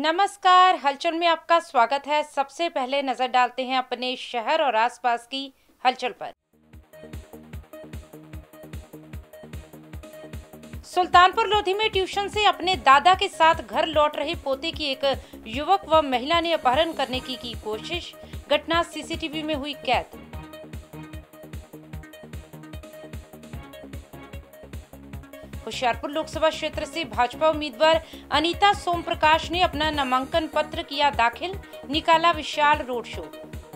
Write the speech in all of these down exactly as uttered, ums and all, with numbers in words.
नमस्कार, हलचल में आपका स्वागत है। सबसे पहले नजर डालते हैं अपने शहर और आसपास की हलचल पर। सुल्तानपुर लोधी में ट्यूशन से अपने दादा के साथ घर लौट रहे पोते की एक युवक व महिला ने अपहरण करने की की कोशिश। घटना सीसीटीवी में हुई कैद। होशियारपुर लोकसभा क्षेत्र से भाजपा उम्मीदवार अनीता सोम प्रकाश ने अपना नामांकन पत्र किया दाखिल, निकाला विशाल रोड शो।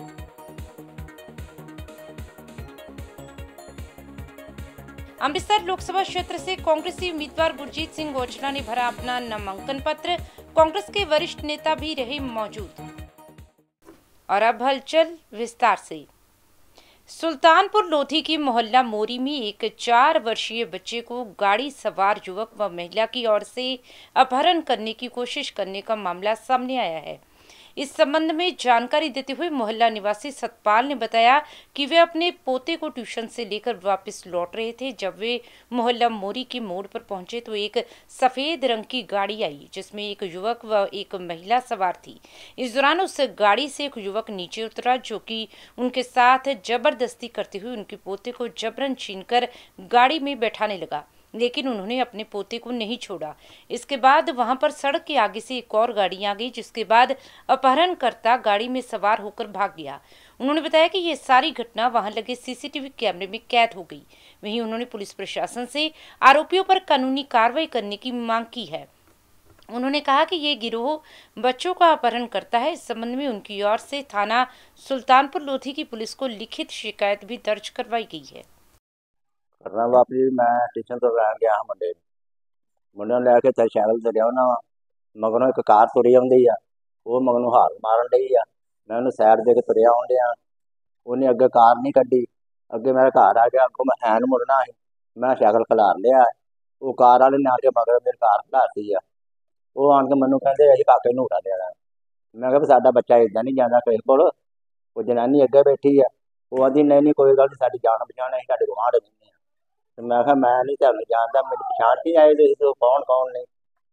अमृतसर लोकसभा क्षेत्र से कांग्रेसी उम्मीदवार गुरजीत सिंह औजला ने भरा अपना नामांकन पत्र। कांग्रेस के वरिष्ठ नेता भी रहे मौजूद। और अब हलचल विस्तार से। सुल्तानपुर लोधी की मोहल्ला मोरी में एक चार वर्षीय बच्चे को गाड़ी सवार युवक व महिला की ओर से अपहरण करने की कोशिश करने का मामला सामने आया है। इस संबंध में जानकारी देते हुए मोहल्ला निवासी सतपाल ने बताया कि वे अपने पोते को ट्यूशन से लेकर वापस लौट रहे थे। जब वे मोहल्ला मोरी के मोड़ पर पहुंचे तो एक सफेद रंग की गाड़ी आई जिसमें एक युवक व एक महिला सवार थी। इस दौरान उस गाड़ी से एक युवक नीचे उतरा जो कि उनके साथ जबरदस्ती करते हुए उनके पोते को जबरन छीनकर गाड़ी में बैठाने लगा, लेकिन उन्होंने अपने पोते को नहीं छोड़ा। इसके बाद वहां पर सड़क के आगे से एक और गाड़ी आ गई, जिसके बाद अपहरणकर्ता गाड़ी में सवार होकर भाग गया। उन्होंने बताया कि ये सारी घटना वहां लगे सीसीटीवी कैमरे में कैद हो गई। वहीं उन्होंने पुलिस प्रशासन से आरोपियों पर कानूनी कार्रवाई करने की मांग की है। उन्होंने कहा कि ये गिरोह बच्चों का अपहरण करता है। इस संबंध में उनकी ओर से थाना सुल्तानपुर लोधी की पुलिस को लिखित शिकायत भी दर्ज करवाई गई है। करना वापसी मैं ट्यूशन तो लैन गया मुंडे मुंडे लैके ते साइकिल ते लिया मगरों एक कार तुरी आती है, वो मगनों हार मारन डई आ। मैं उन्हें सैड दे के तुरया आउन दिया, उन्हें अगे कार नहीं कड्डी। अगे मेरा घर आ गया, अगों मैं हैन मुड़ना है, मैं साइकिल खिलार लिया। वो कार वाले ने आके मगर मेरी कार खिलारती है। वो आन के मैनू कहते अं काके नू उठा देना। मैं कहा साडा बच्चा इदा नहीं जाता किसी को। वो जनानी अगे बैठी है, वो आदि नहीं नहीं कोई गल नहीं, साडी जान पछाण है, साडे गुआंढ रहंदे आ। मैं कहा मैं नहीं तुहानू जानता, मेरी पछाण नहीं आए तो कौन कौन नहीं।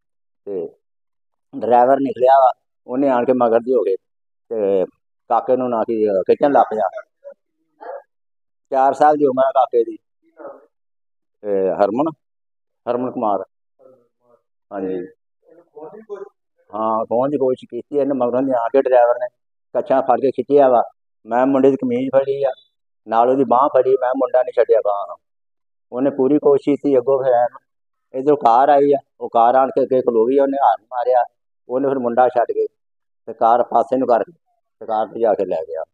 तो ड्राइवर निकलिया वा, उन्हें आन के मगर दी हो गए तो काके नू ना कि खिचन लग पिया। चार साल की उम्र काके दी। हरमन हरमन कुमार। हाँ जी, हाँ फोन की कोशिश की। इन्हें मगरों दी आके ड्राइवर ने कच्छा फड़ के खिंचिया वा। मैं मुंडे की कमीज फड़ी आ, नाल ओहदी बांह फड़ी, मैं मुंडा नहीं छड्डिया बांह। उन्हें पूरी कोशिश की। अगों फिर इधर कार आई है, वो कार आन के अगे खलोगी, उन्हें हाथ मारिया। उन्हें फिर मुंडा छड्ड के ते कार पासे नूं करके ते कार भजा के लै गया।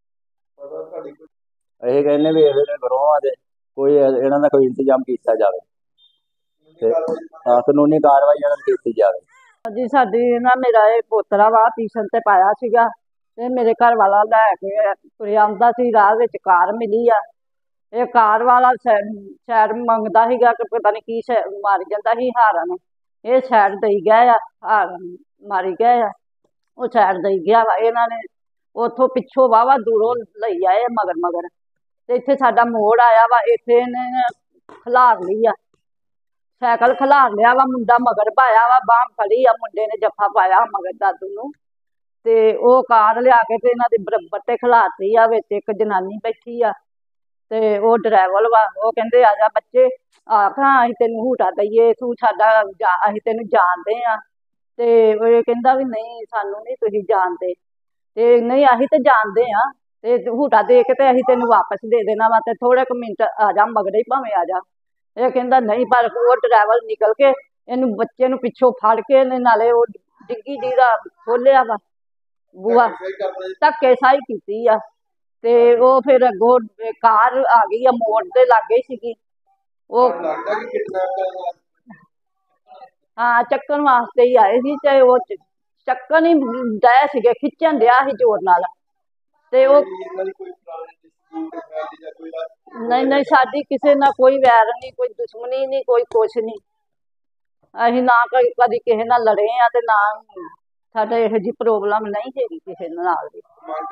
असीं कहने भी इहदे गरोह आ ते कोई इन्हां दा कोई इंतजाम किया जाए ते कानूनी कार्रवाई इन्हां दी कीती जाए। जी साडी ना मेरा ये पोतरा वा ट्यूशन ते पाया सीगा ते मेरे घर वाला लैके तुरिया आंदा सी, राह विच कार मिली आ। ये कार वाला सैड मंगदा सीगा कि पता नहीं की मारी जांदा सी हारन। ये सैड दई गया आ, हारन मारी गया आ, वो सैड दई गया वा। इन्हां ने उथों पिछों वाहवा दूरों लई आए मगर मगर ते इत्थे साडा मोड़ आया वा, इत्थे इन्हें खिलार ली आ, साइकिल खिलार लिया वा, मुंडा मगर पाया वा, बांह फड़ी आ, मुंडे ने जफा पाया मगर दादू नू ते ओ कार लिया के ते इन्हां दे बरबर ते खिलारती आ। विच एक जनानी बैठी आ ते ओ ड्राइवर वा, ओ कहंदे आ जा बच्चे आखां असीं तैनूं हूटा दईए, तू साडा असीं तैनूं जाणदे आ। ते ओ कहंदा भी नहीं सानूं नहीं तुसीं जाणदे। ते नहीं असीं ते जाणदे आ ते हूटा दे के ते असीं तैनूं वापस दे देना वा, ते थोड़े क मिंट आ जा मगरे भावें आ जा। ये कहंदा नहीं, पर वो ड्राइवर निकल के इन्हू बच्चे नू पिछों फड़ के नाले वो डिग्गी जी दा खोलिया वा बूआ, धक्केशाही कीती आ। ते वो फिर अगों कार आ गई आ, मोड़ दे लागे सीगी। वो हाँ चक्कन वास्ते ही आए सी ते वो चक्कन ही डे सीगे, खिच्चन दिया सी जोर नाल। ते वो नहीं नहीं साडी किसे ना कोई वैर नहीं, कोई दुश्मनी नहीं, कोई कुछ नहीं। असीं ना कोई कदी किसे नाल लड़े आ ते ना साडे इहो जी प्रॉब्लम नहीं हैगी किसे नाल भी।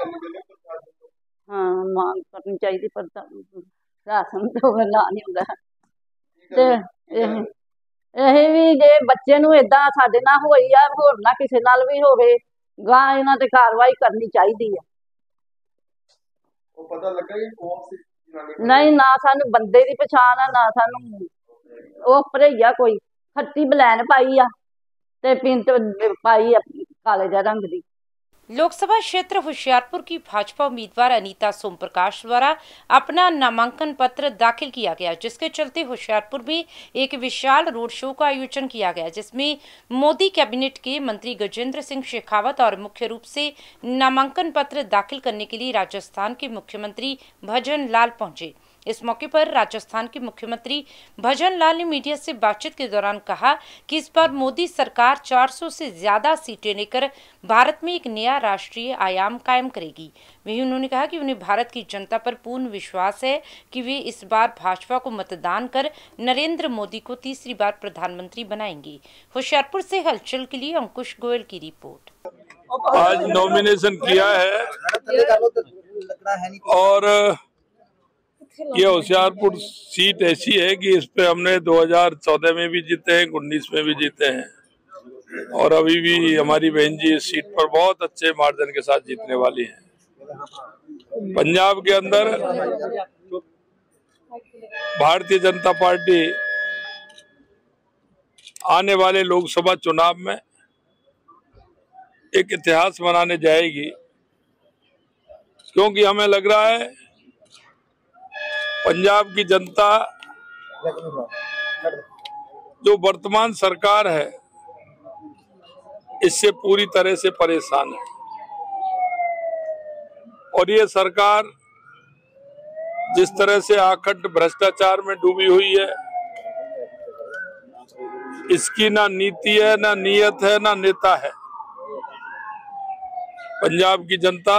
हाँ मांग करनी चाहिए, पर राशन तो ना नहीं हुंदा ते ਇਹ ਵੀ ਜੇ ਬੱਚੇ ਨੂੰ ਇਦਾਂ ਸਾਡੇ ਨਾਲ ਹੋਈ ਆ, ਹੋਰ ਨਾ ਕਿਸੇ ਨਾਲ ਵੀ ਹੋਵੇ, ਗਾਂ ਇਹਨਾਂ ਤੇ ਕਾਰਵਾਈ ਕਰਨੀ ਚਾਹੀਦੀ ਆ। ਉਹ ਪਤਾ ਲੱਗਾ ਕਿ ਕੌਣ ਸੀ ਜਨਾਨੀ? ਨਹੀਂ, ਨਾ ਸਾਨੂੰ ਬੰਦੇ ਦੀ ਪਛਾਣ ਆ, ਨਾ ਸਾਨੂੰ ਉਹ ਭਰਈਆ ਕੋਈ ਖੱਟੀ ਬਲੈਨ ਪਾਈ ਆ ਤੇ ਪਿੰਟ पाई है काले जा रंग दी। लोकसभा क्षेत्र होशियारपुर की भाजपा उम्मीदवार अनीता सोम प्रकाश द्वारा अपना नामांकन पत्र दाखिल किया गया, जिसके चलते होशियारपुर में एक विशाल रोड शो का आयोजन किया गया, जिसमें मोदी कैबिनेट के मंत्री गजेंद्र सिंह शेखावत और मुख्य रूप से नामांकन पत्र दाखिल करने के लिए राजस्थान के मुख्यमंत्री भजन लाल पहुंचे। इस मौके पर राजस्थान के मुख्यमंत्री भजन लाल ने मीडिया से बातचीत के दौरान कहा कि इस बार मोदी सरकार चार सौ से ज्यादा सीटें लेकर भारत में एक नया राष्ट्रीय आयाम कायम करेगी। वहीं उन्होंने कहा कि उन्हें भारत की जनता पर पूर्ण विश्वास है कि वे इस बार भाजपा को मतदान कर नरेंद्र मोदी को तीसरी बार प्रधानमंत्री बनाएंगे। होशियारपुर से हलचल के लिए अंकुश गोयल की रिपोर्ट। आज नॉमिनेशन किया है और ये होशियारपुर सीट ऐसी है कि इस पे हमने दो हज़ार चौदह में भी जीते हैं, उन्नीस में भी जीते हैं और अभी भी हमारी बहन जी इस सीट पर बहुत अच्छे मार्जिन के साथ जीतने वाली हैं। पंजाब के अंदर भारतीय जनता पार्टी आने वाले लोकसभा चुनाव में एक इतिहास बनाने जाएगी, क्योंकि हमें लग रहा है पंजाब की जनता जो वर्तमान सरकार है इससे पूरी तरह से परेशान है और ये सरकार जिस तरह से आखंड भ्रष्टाचार में डूबी हुई है, इसकी ना नीति है, ना नीयत है, ना नेता है। पंजाब की जनता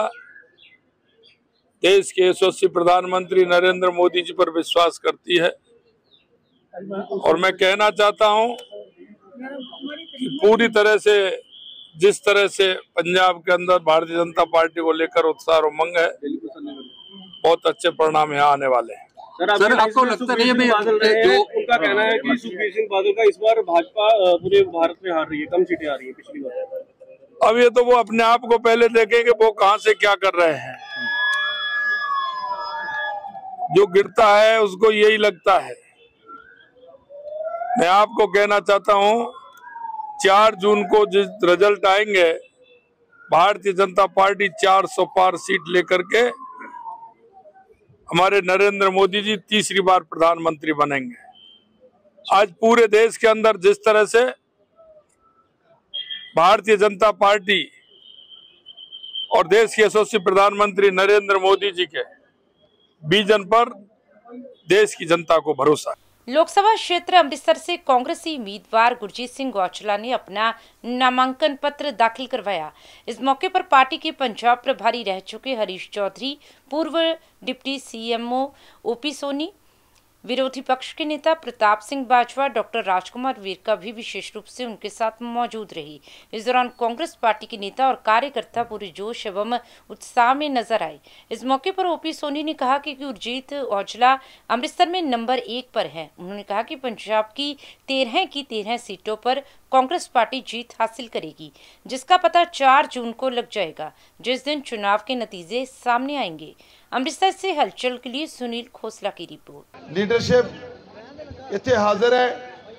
देश के यशस्वी प्रधानमंत्री नरेंद्र मोदी जी पर विश्वास करती है और मैं कहना चाहता हूं कि पूरी तरह से जिस तरह से पंजाब के अंदर भारतीय जनता पार्टी को लेकर उत्साह और उमंग है, बहुत अच्छे परिणाम यहाँ आने वाले हैं। सर, सर आपको लगता नहीं है बादल रहे हैं, उनका कहना है कि सुखबीर सिंह बादल का इस बार भाजपा पूरे भारत में हार रही है, कम सीटें आ रही है पिछली बार। अब ये तो वो अपने आप को पहले देखेंगे वो कहां से क्या कर रहे हैं। जो गिरता है उसको यही लगता है। मैं आपको कहना चाहता हूं, चार जून को जिस रिजल्ट आएंगे, भारतीय जनता पार्टी चार सौ पार सीट लेकर के हमारे नरेंद्र मोदी जी तीसरी बार प्रधानमंत्री बनेंगे। आज पूरे देश के अंदर जिस तरह से भारतीय जनता पार्टी और देश के यशस्वी प्रधानमंत्री नरेंद्र मोदी जी के विजन पर देश की जनता को भरोसा है। लोकसभा क्षेत्र अमृतसर से कांग्रेसी उम्मीदवार गुरजीत सिंह औजला ने अपना नामांकन पत्र दाखिल करवाया। इस मौके पर पार्टी के पंजाब प्रभारी रह चुके हरीश चौधरी, पूर्व डिप्टी सीएमओ ओपी सोनी, विरोधी पक्ष के नेता प्रताप सिंह बाजवा, डॉक्टर राजकुमार वीरका भी विशेष रूप से उनके साथ मौजूद रही। इस दौरान कांग्रेस पार्टी के नेता और कार्यकर्ता पूरे जोश एवं उत्साह में नजर आए। इस मौके पर ओपी सोनी ने कहा कि गुरजीत औजला अमृतसर में नंबर एक पर है। उन्होंने कहा कि पंजाब की तेरह की तेरह सीटों पर कांग्रेस पार्टी जीत हासिल करेगी, जिसका पता चार जून को लग जाएगा, जिस दिन चुनाव के नतीजे सामने आएंगे। अमृतसर से हलचल के लिए सुनील खोसला की रिपोर्ट। लीडरशिप इत्थे हाजिर है,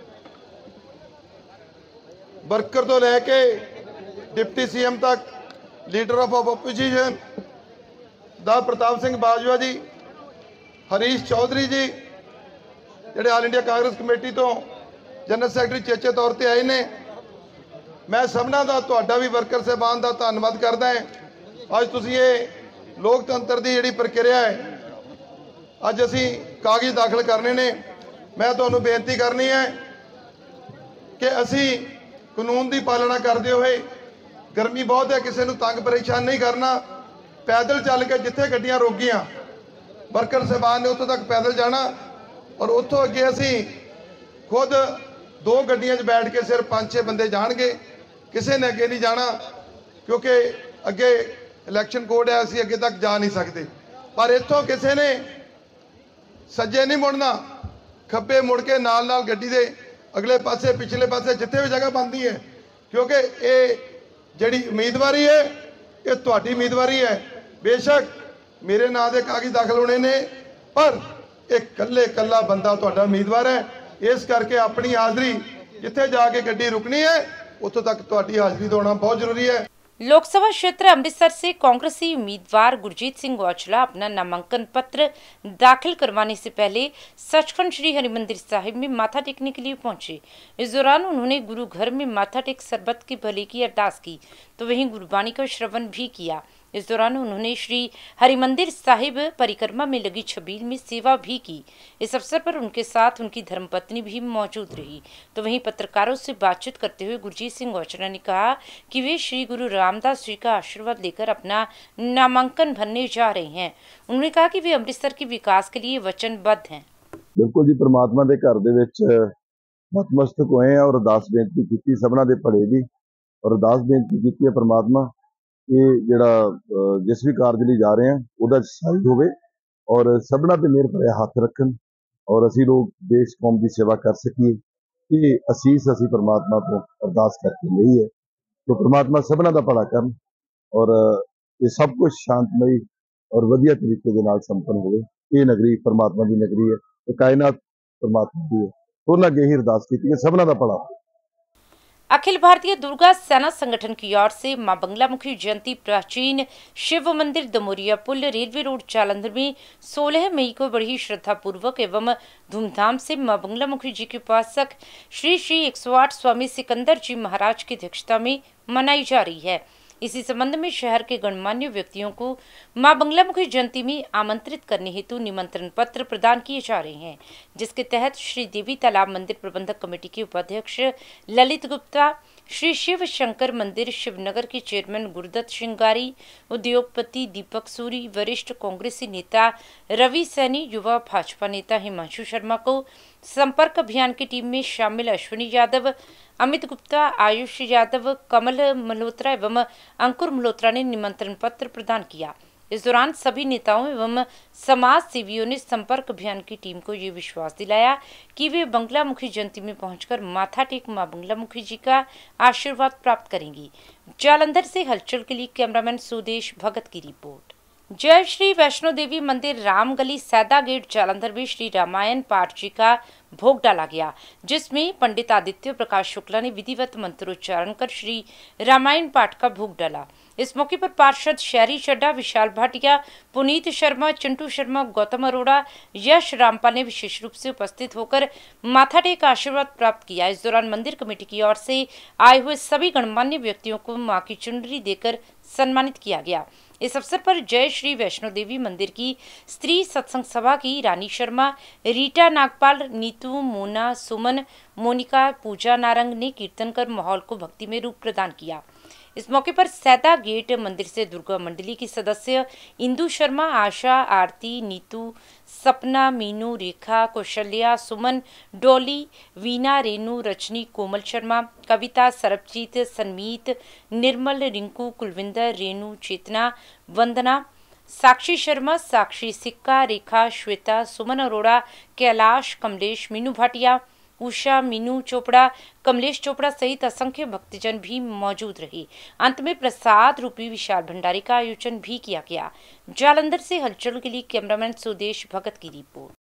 वर्कर तो लेके डिप्टी सीएम तक, लीडर ऑफ ओपोजिशन दा प्रताप सिंह बाजवा जी, हरीश चौधरी जी ਜਿਹੜੇ ਆਲ ਇੰਡੀਆ ਕਾਂਗਰਸ ਕਮੇਟੀ ਤੋਂ ਜਨਰਲ ਸੈਕਟਰੀ ਚੇਚੇ ਤੌਰ ਤੇ ਆਏ ਨੇ। ਮੈਂ ਸਭਨਾਂ ਦਾ ਤੁਹਾਡਾ ਵੀ ਵਰਕਰ ਸਾਹਿਬਾਨ ਦਾ ਧੰਨਵਾਦ ਕਰਦਾ ਹਾਂ। ਅੱਜ ਤੁਸੀਂ ਇਹ ਲੋਕਤੰਤਰ ਦੀ ਜਿਹੜੀ ਪ੍ਰਕਿਰਿਆ ਹੈ, ਅੱਜ ਅਸੀਂ ਕਾਗਜ਼ ਦਾਖਲ ਕਰਨੇ ਨੇ। ਮੈਂ ਤੁਹਾਨੂੰ ਬੇਨਤੀ ਕਰਨੀ ਹੈ ਕਿ ਅਸੀਂ ਕਾਨੂੰਨ ਦੀ ਪਾਲਣਾ ਕਰਦੇ ਹੋਏ, ਗਰਮੀ ਬਹੁਤ ਹੈ, ਕਿਸੇ ਨੂੰ ਤੰਗ ਪਰੇਸ਼ਾਨ ਨਹੀਂ ਕਰਨਾ, ਪੈਦਲ ਚੱਲ ਕੇ ਜਿੱਥੇ ਗੱਡੀਆਂ ਰੁਕ ਗਈਆਂ ਵਰਕਰ ਸਾਹਿਬਾਨ ਨੇ ਉੱਥੋਂ ਤੱਕ ਪੈਦਲ ਜਾਣਾ और उतों अगे असी खुद दो गड्डियां च बैठ के सिर्फ पांच छे बंदे जाणगे, किसी ने अगे नहीं जाना, क्योंकि अगे इलैक्शन कोड है, असी अगे तक जा नहीं सकते। पर इतों किसी ने सज्जे नहीं मुड़ना, खब्बे मुड़ के नाल नाल गड्डी दे अगले पासे पिछले पासे जिथे भी जगह बनती है, क्योंकि ये जिहड़ी उम्मीदवारी है ये तुहाडी उम्मीदवारी है। बेशक मेरे नाम के कागज दाखल होने ने, पर एक कल्ले कल्ला बंदा तुहाडा उम्मीदवार है। इस करके अपनी हाज़री जिथे जाके गड्डी रुकनी है उत्थों तक तुहाडी हाज़री होना बहुत जरूरी है। लोकसभा क्षेत्र अमृतसर से कांग्रेसी उम्मीदवार गुरजीत सिंह औजला अपना नामांकन पत्र दाखिल करवाने से पहले सचखंड श्री हरिमंदिर साहिब में माथा टेकने के लिए पहुंचे। इस दौरान उन्होंने गुरु घर में माथा टेक सरबत के भले की अरदास की, तो वहीं गुरबाणी का श्रवण भी किया। इस दौरान उन्होंने श्री हरिमंदिर साहिब परिक्रमा में लगी छबील में सेवा भी की। इस अवसर पर उनके साथ उनकी धर्मपत्नी भी मौजूद रही। तो वहीं पत्रकारों से बातचीत करते हुए गुरजीत सिंह औजला ने कहा कि वे श्री गुरु रामदास जी का आशीर्वाद लेकर अपना नामांकन भरने जा रहे हैं। उन्होंने कहा कि वे अमृतसर के विकास के लिए वचनबद्ध हैं। बिल्कुल जी, परमात्मा के घर दे विच नतमस्तक होए और अरदास बेनती की सबना दे भले दी, और अरदास बेनती की है परमात्मा कि जिहड़ा जिस भी कारज लिए जा रहे हैं उहदा सही होवे और सबना ते मेहर भरे हाथ रखन, और असी लोग देश कौम की सेवा कर सकीए। ये असीस असी परमात्मा तो अरदास करके लई है, तो परमात्मा सबना दा भला करन और ये सब कुछ शांतमई और वधिया तरीके दे नाल संपन्न होवे। ये नगरी परमात्मा की नगरी है, तो कायनात परमात्मा की है, तो उन्हां अगे ही अरदास कीती है सबना दा भला। अखिल भारतीय दुर्गा सेना संगठन की ओर से मां बंगलामुखी जयंती प्राचीन शिव मंदिर दमोरिया पुल रेलवे रोड जालंधर में सोलह मई को बड़ी श्रद्धा पूर्वक एवं धूमधाम से मां बंगलामुखी जी के उपासक श्री श्री एक सौ आठ स्वामी सिकंदर जी महाराज की अध्यक्षता में मनाई जा रही है। इसी संबंध में शहर के गणमान्य व्यक्तियों को मां बंगलामुखी जयंती में आमंत्रित करने हेतु निमंत्रण पत्र प्रदान किए जा रहे हैं, जिसके तहत श्री देवी तालाब मंदिर प्रबंधक कमेटी के उपाध्यक्ष ललित गुप्ता, श्री शिव शंकर मंदिर शिवनगर के चेयरमैन गुरुदत्त श्रृंगारी, उद्योगपति दीपक सूरी, वरिष्ठ कांग्रेसी नेता रवि सैनी, युवा भाजपा नेता हिमांशु शर्मा को संपर्क अभियान की टीम में शामिल अश्विनी यादव, अमित गुप्ता, आयुष यादव, कमल मल्होत्रा एवं अंकुर मल्होत्रा ने निमंत्रण पत्र प्रदान किया। इस दौरान सभी नेताओं एवं समाज सेवियों ने संपर्क अभियान की टीम को ये विश्वास दिलाया कि वे बंगलामुखी जयंती में पहुंचकर माथा टेक मां बंगलामुखी जी का आशीर्वाद प्राप्त करेंगी। जालंधर से हलचल के लिए कैमरामैन सुदेश भगत की रिपोर्ट। जय श्री वैष्णो देवी मंदिर रामगली सैदा गेट जालंधर में श्री रामायण पाठ जी का भोग डाला गया, जिसमें पंडित आदित्य प्रकाश शुक्ला ने विधिवत मंत्रोच्चारण कर श्री रामायण पाठ का भोग डाला। इस मौके पर पार्षद शहरी चड्डा, विशाल भाटिया, पुनीत शर्मा, चिंटू शर्मा, गौतम अरोड़ा, यश रामपाल ने विशेष रूप से उपस्थित होकर माथा टेक आशीर्वाद प्राप्त किया। इस दौरान मंदिर कमेटी की ओर से आए हुए सभी गणमान्य व्यक्तियों को मां की चुनरी देकर सम्मानित किया गया। इस अवसर पर जय श्री वैष्णो देवी मंदिर की स्त्री सत्संग सभा की रानी शर्मा, रीटा नागपाल, नीतू, मोना, सुमन, मोनिका, पूजा नारंग ने कीर्तन कर माहौल को भक्ति में रूप प्रदान किया। इस मौके पर सैदा गेट मंदिर से दुर्गा मंडली की सदस्य इंदु शर्मा, आशा, आरती, नीतू, सपना, मीनू, रेखा, कौशल्या, सुमन, डोली, वीना, रेनू, रजनी, कोमल शर्मा, कविता, सरबजीत, सनमीत, निर्मल, रिंकू, कुलविंदर, रेनू, चेतना, वंदना, साक्षी शर्मा, साक्षी सिक्का, रेखा, श्वेता, सुमन अरोड़ा, कैलाश, कमलेश, मीनू भाटिया, उषा, मीनू चोपड़ा, कमलेश चोपड़ा सहित असंख्य भक्तजन भी मौजूद रहे। अंत में प्रसाद रूपी विशाल भंडारे का आयोजन भी किया गया। जालंधर से हलचल के लिए कैमरामैन सुदेश भगत की रिपोर्ट।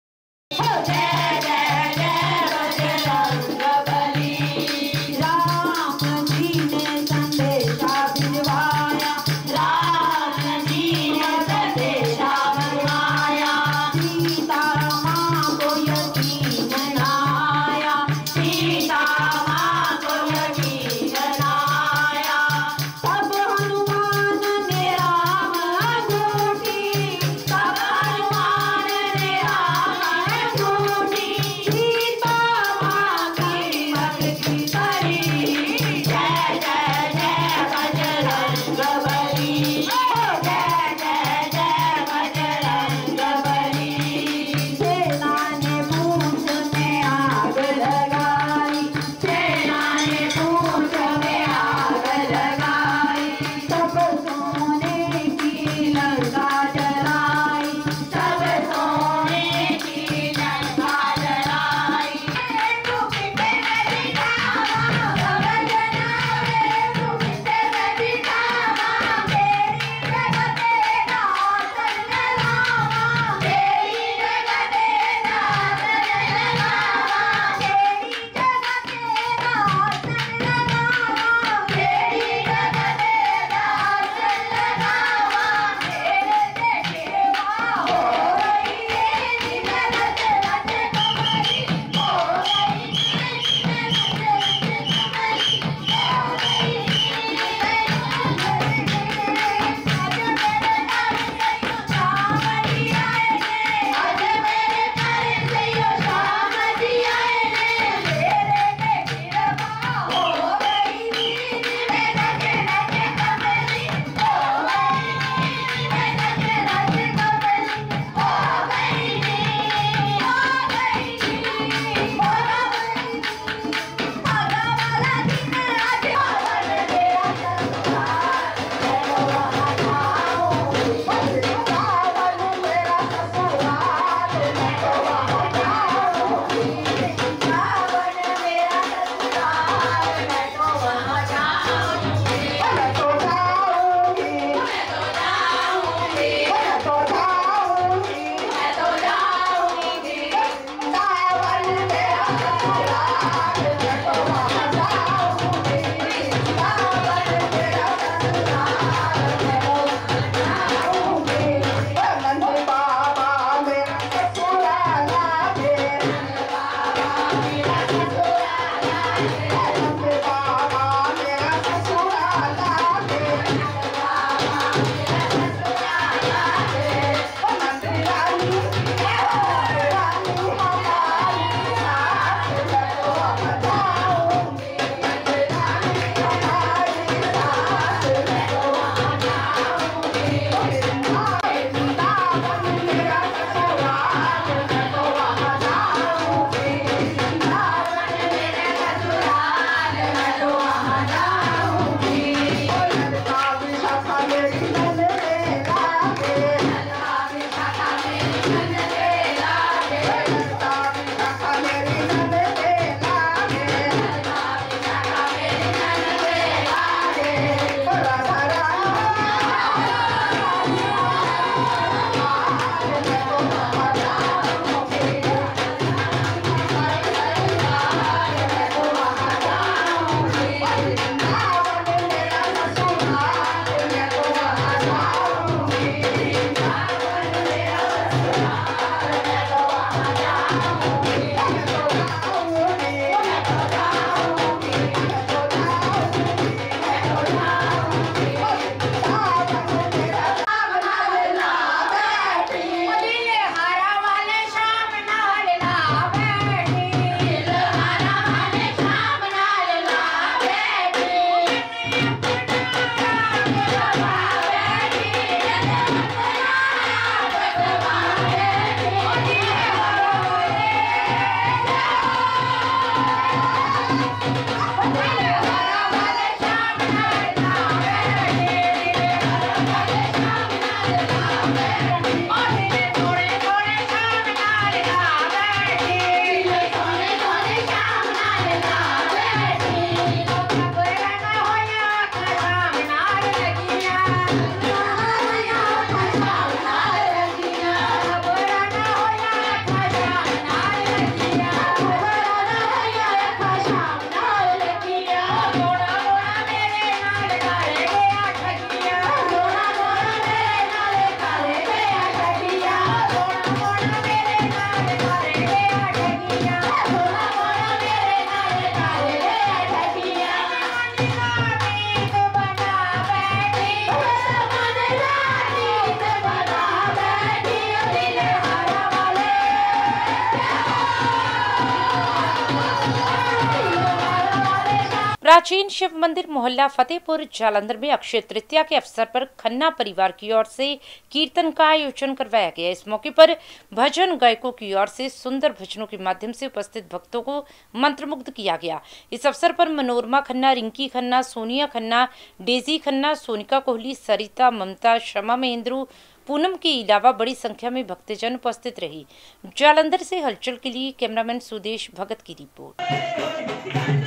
प्राचीन शिव मंदिर मोहल्ला फतेहपुर जालंधर में अक्षय तृतीया के अवसर पर खन्ना परिवार की ओर से कीर्तन का आयोजन करवाया गया। इस मौके पर भजन गायकों की ओर से सुंदर भजनों के माध्यम से उपस्थित भक्तों को मंत्रमुग्ध किया गया। इस अवसर पर मनोरमा खन्ना, रिंकी खन्ना, सोनिया खन्ना, डेजी खन्ना, सोनिका कोहली, सरिता, ममता, शमा महेंद्रू, पूनम के अलावा बड़ी संख्या में भक्तजन उपस्थित रही। जालंधर से हलचल के लिए कैमरामैन सुदेश भगत की रिपोर्ट।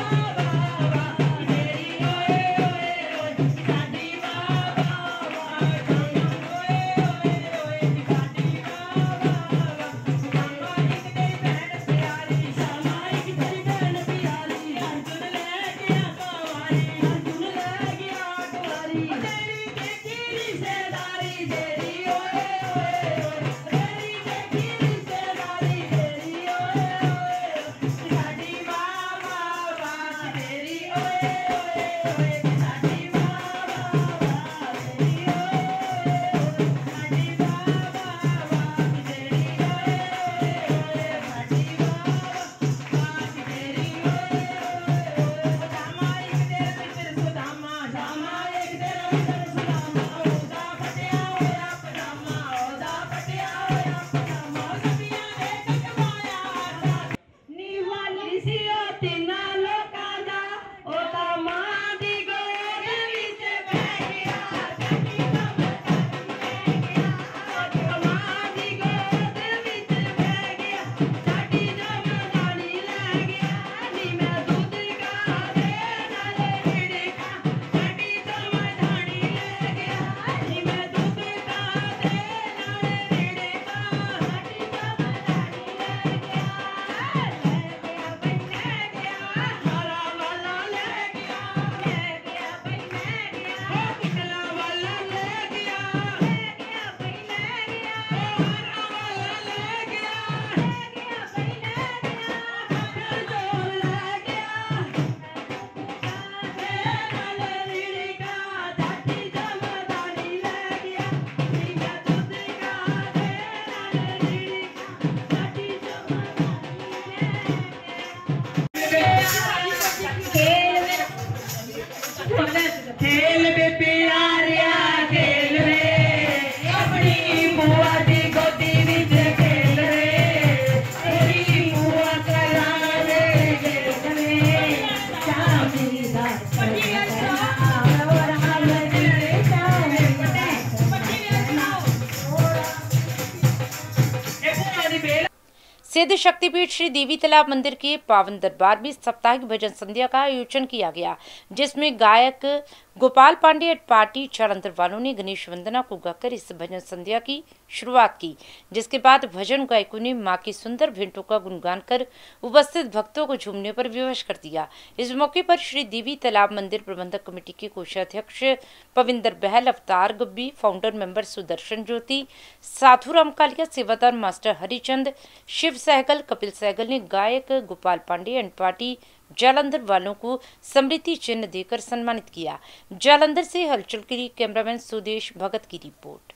सिद्ध शक्तिपीठ श्री देवी तालाब मंदिर के पावन दरबार में साप्ताहिक भजन संध्या का आयोजन किया गया, जिसमें गायक गोपाल पांडे एंड पार्टी जालंधर वालों ने गणेश वंदना को गाकर इस भजन संध्या की शुरुआत की, जिसके बाद भजन गायकों ने मां की सुंदर भेंटों का गुणगान कर उपस्थित भक्तों को झूमने पर विवश कर दिया। इस मौके पर श्री देवी तालाब मंदिर प्रबंधक कमेटी के कोषाध्यक्ष पविंदर बहल, अवतार गब्बी, फाउंडर मेंबर सुदर्शन ज्योति, साधुराम कालिया, सेवादार मास्टर हरिचंद, शिव सहगल, कपिल सहगल ने गायक गोपाल पांडे एंड पार्टी जालंधर वालों को समृद्धि चिन्ह देकर सम्मानित किया। जालंधर से हलचल के लिए कैमरामैन सुदेश भगत की रिपोर्ट।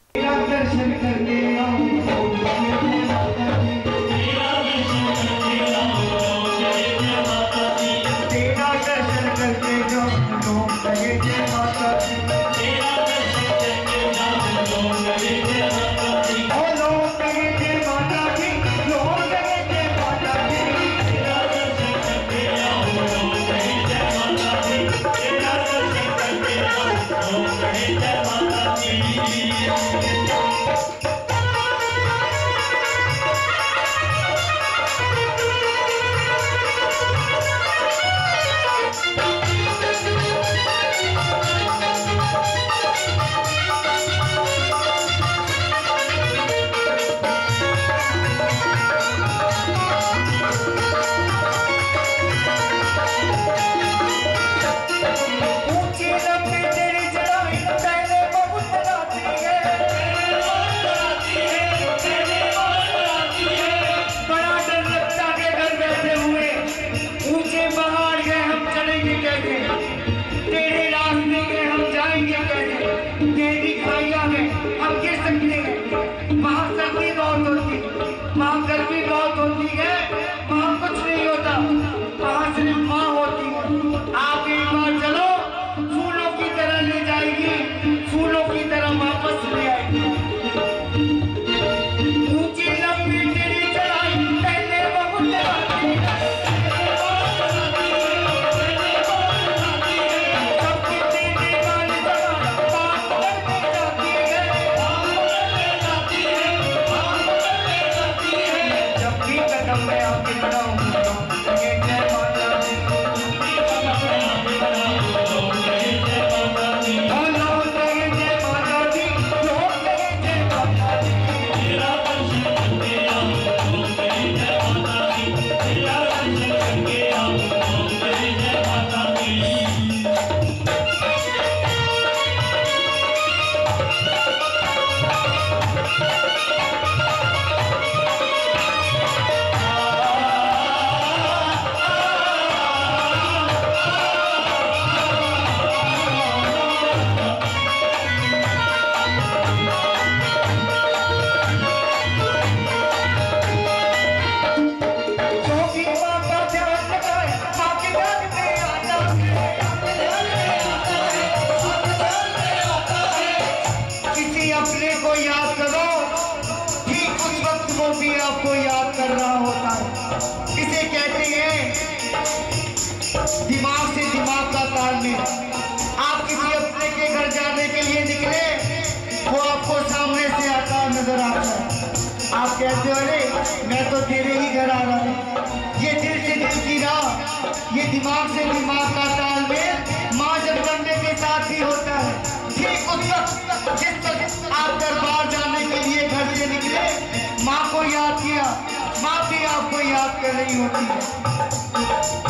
वहाँ कुछ नहीं होता, वहाँ सिर्फ माँ होती है। आप दिमाग का तालमेल। आप किसी अपने के घर जाने के लिए निकले, वो आपको सामने से आता नजर आता है। आप कहते हो अरे मैं तो तेरे ही घर आ रहा हूँ। ये दिल से दिल की राह, ये दिमाग से दिमाग का तालमेल माँ जगदम्बे के साथ ही होता है। ठीक उस वक्त जिस वक्त आप दरबार जाने के लिए घर से निकले, माँ को याद किया, माँ भी आपको याद कर रही होती है।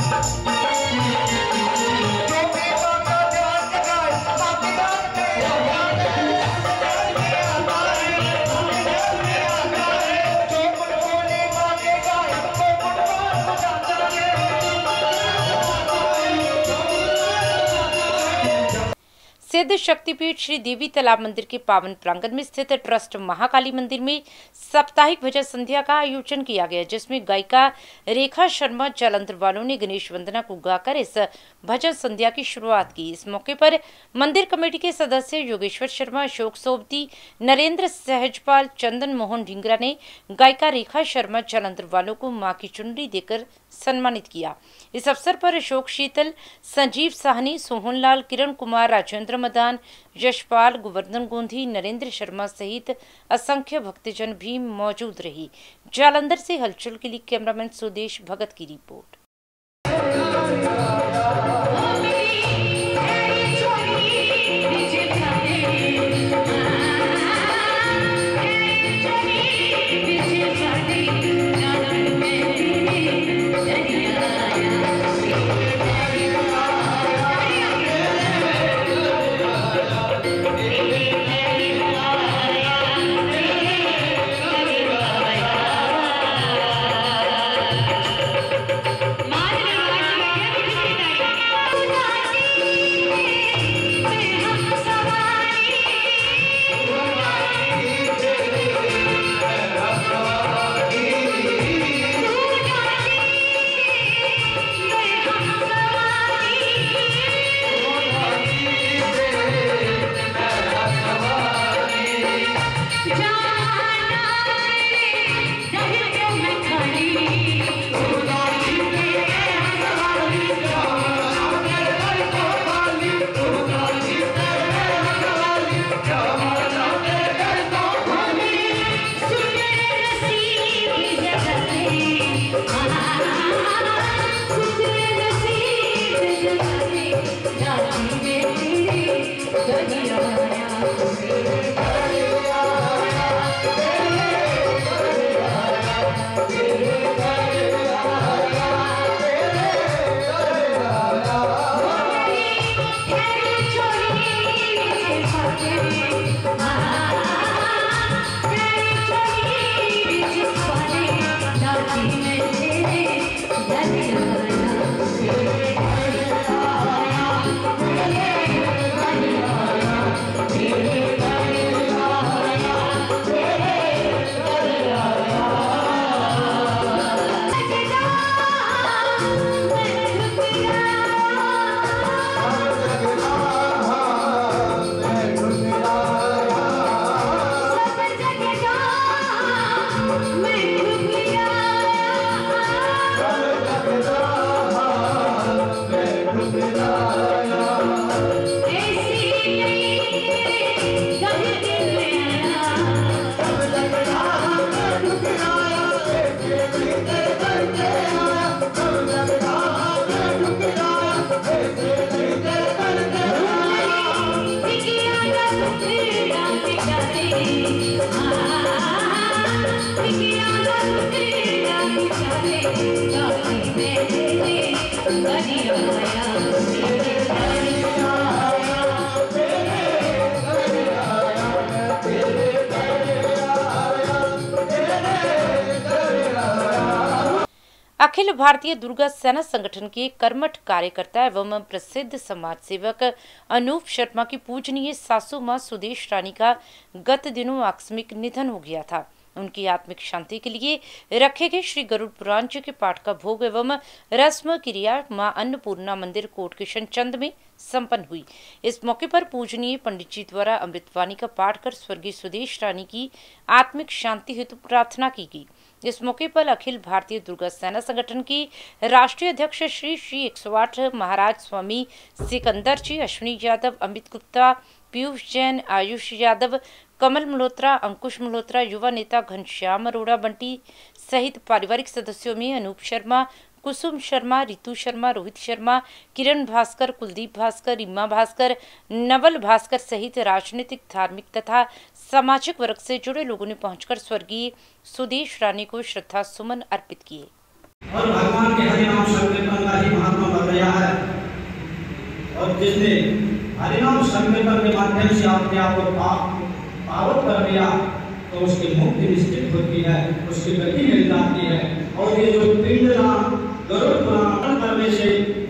सिद्ध शक्तिपीठ श्री देवी तालाब मंदिर के पावन प्रांगण में स्थित ट्रस्ट महाकाली मंदिर में साप्ताहिक भजन संध्या का आयोजन किया गया, जिसमें गायिका रेखा शर्मा जालंधर वालों ने गणेश वंदना को गाकर इस भजन संध्या की शुरुआत की। इस मौके पर मंदिर कमेटी के सदस्य योगेश्वर शर्मा, अशोक सोबती, नरेंद्र सहजपाल, चंदन मोहन ढिंगरा ने गायिका रेखा शर्मा जालंधर वालों को मां की चुनरी देकर सम्मानित किया। इस अवसर पर अशोक शीतल, संजीव साहनी, सोहनलाल, किरण कुमार, राजेंद्र मदान, यशपाल, गोवर्धन गोंधी, नरेंद्र शर्मा सहित असंख्य भक्तजन भी मौजूद रही। जालंधर से हलचल के लिए कैमरामैन सुदेश भगत की रिपोर्ट। अखिल भारतीय दुर्गा सेना संगठन के कर्मठ कार्यकर्ता एवं प्रसिद्ध समाज सेवक अनूप शर्मा की पूजनीय सासू मां सुदेश रानी का गत दिनों आकस्मिक निधन हो गया था। उनकी आत्मिक शांति के लिए रखे गए श्री गरुड़ पुराण जी के पाठ का भोग एवं रस्म क्रिया मां अन्नपूर्णा मंदिर कोट किशन चंद में संपन्न हुई। इस मौके पर पूजनीय पंडित जी द्वारा अमृतवाणी का पाठ कर स्वर्गीय सुदेश रानी की आत्मिक शांति हेतु प्रार्थना की गई। इस मौके पर अखिल भारतीय दुर्गा सेना संगठन की राष्ट्रीय अध्यक्ष श्री श्री एक सौ आठ महाराज स्वामी सिकंदर जी, अश्विनी यादव, अमित गुप्ता, पीयूष जैन, आयुष यादव, कमल मल्होत्रा, अंकुश मल्होत्रा, युवा नेता घनश्याम अरोड़ा बंटी सहित पारिवारिक सदस्यों में अनूप शर्मा, कुसुम शर्मा, रितु शर्मा, रोहित शर्मा, किरण भास्कर, कुलदीप भास्कर, रीमा भास्कर, नवल भास्कर सहित राजनीतिक, धार्मिक तथा सामाजिक वर्ग से जुड़े लोगों ने पहुंचकर स्वर्गीय सुदेश रानी को श्रद्धा सुमन अर्पित किए। और भगवान के हरिनाम संकीर्तन का ही महात्मा बताया है, और जिसने हरिनाम संकीर्तन के माध्यम से अपने आप को पावन कर दिया तो उसकी मुक्ति निश्चित होती है, उसकी गति मिल जाती है। और ये जो पिंडदान गरुड़ पुराण करने से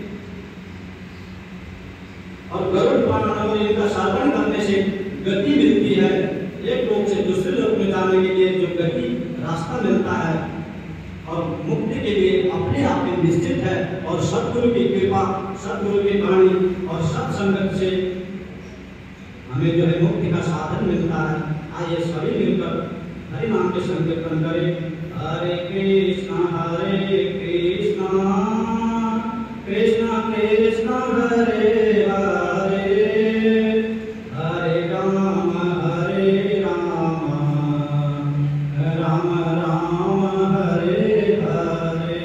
और गरुड़ पुराण का श्रवण करने से गति मिलती है, एक लोक से दूसरे लोक में जाने के लिए जो गति रास्ता मिलता है और मुक्ति के लिए अपने आप में निश्चित है। और सतगुरु की कृपा, सतगुरु की वाणी और सत्संगत से हमें जो है मुक्ति का साधन मिलता है। आइए सभी मिलकर हरि नाम के संकीर्तन करें। हरे कृष्णा हरे कृष्णा कृष्णा कृष्णा हरे हरे, हरे राम हरे राम राम राम हरे हरे,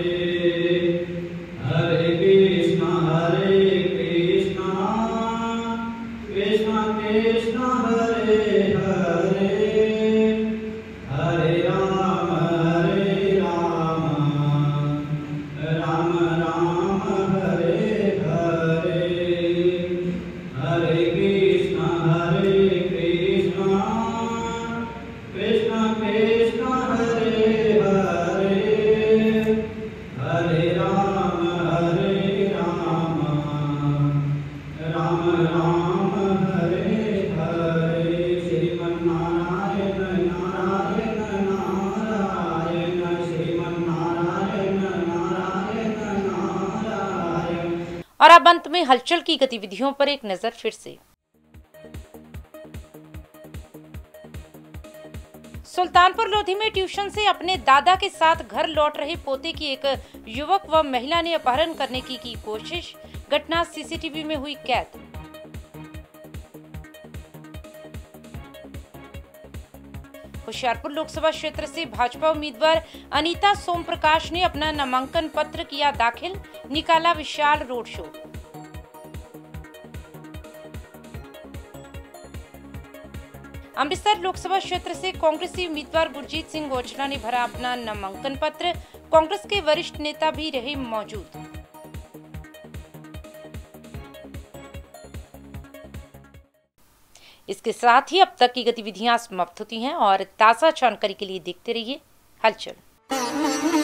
हरे कृष्णा हरे कृष्णा कृष्णा कृष्णा हरे हरे, हरे राम हरे राम राम राम हरे हरे, हरे कृष्णा हरे कृष्णा कृष्णा कृष्णा हरे हरे, हरे राम हरे राम राम राम हरे हरे। श्रीमन्नारायण नारायण नारायण, श्रीमन्नारायण नारायण नारायण। और अब अंत में हलचल की गतिविधियों पर एक नजर फिर से। सुल्तानपुर लोधी में ट्यूशन से अपने दादा के साथ घर लौट रहे पोते की एक युवक व महिला ने अपहरण करने की की कोशिश, घटना सीसीटीवी में हुई कैद। होशियारपुर लोकसभा क्षेत्र से भाजपा उम्मीदवार अनीता सोम प्रकाश ने अपना नामांकन पत्र किया दाखिल, निकाला विशाल रोड शो। अमृतसर लोकसभा क्षेत्र से कांग्रेसी उम्मीदवार गुरजीत सिंह ओजला ने भरा अपना नामांकन पत्र, कांग्रेस के वरिष्ठ नेता भी रहे मौजूद। इसके साथ ही अब तक की गतिविधियां समाप्त होती हैं और ताजा जानकारी के लिए देखते रहिए हलचल।